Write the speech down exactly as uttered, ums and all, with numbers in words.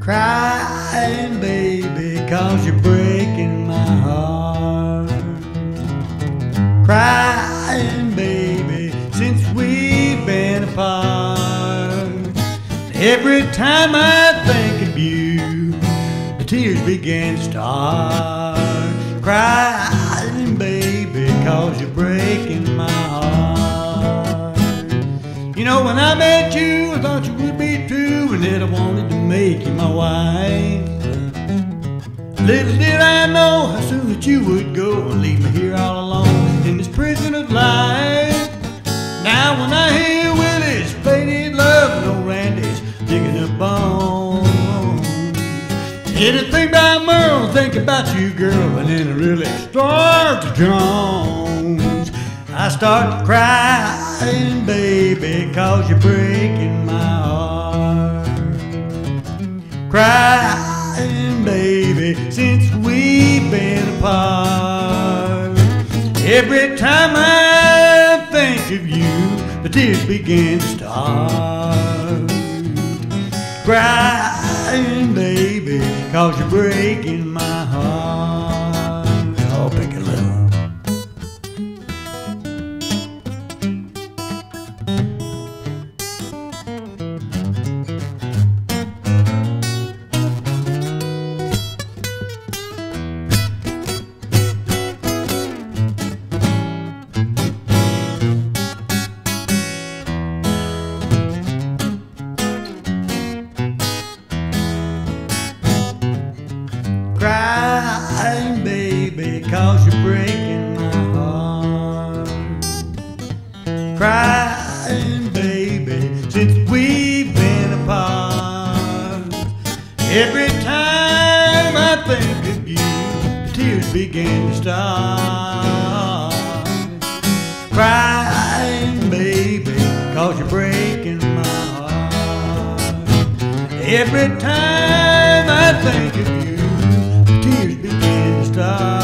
Crying, baby, 'cause you're breaking my heart. Crying, baby, since we've been apart. Every time I think of you, the tears begin to start. Crying, baby, 'cause you're breaking my heart. You know, when I met you, I thought you would be true, and that I wanted to make you my wife. Little did I know how soon that you would go and leave me here all alone in this prison of life. Now when I hear Willie's faded love, no Randy's digging up bones. Anything about Merle, think about you, girl, and then I really start to Jones. I start crying, baby, 'cause you're breaking my heart. Crying, baby, since we've been apart. Every time I think of you, the tears begin to start. Crying, baby, 'cause you're breaking my heart. Oh, pick a little. Crying, baby, 'cause you're breaking my heart. Crying, baby, since we've been apart. Every time I think of you, the tears begin to start. Crying, baby, 'cause you're breaking my heart. Every time I think of you, tears begin to start.